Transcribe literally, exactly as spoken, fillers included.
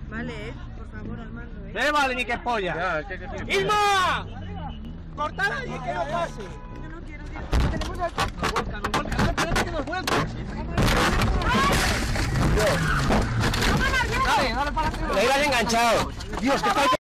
Vale, eh. Por favor, al mando, eh. ¡Eh, vale, ni que polla! Ya, ¿qué, qué, qué? ¡Irma! ¡Cortar ahí, que no pase! Yo no quiero, tío. Tenemos el coche. ¡Nos vuelcan, nos vuelcan! ¡No, espérate que nos vuelcan! ¡Dale, dale para atrás! ¡Le ibas enganchado! ¡Dios, qué falta!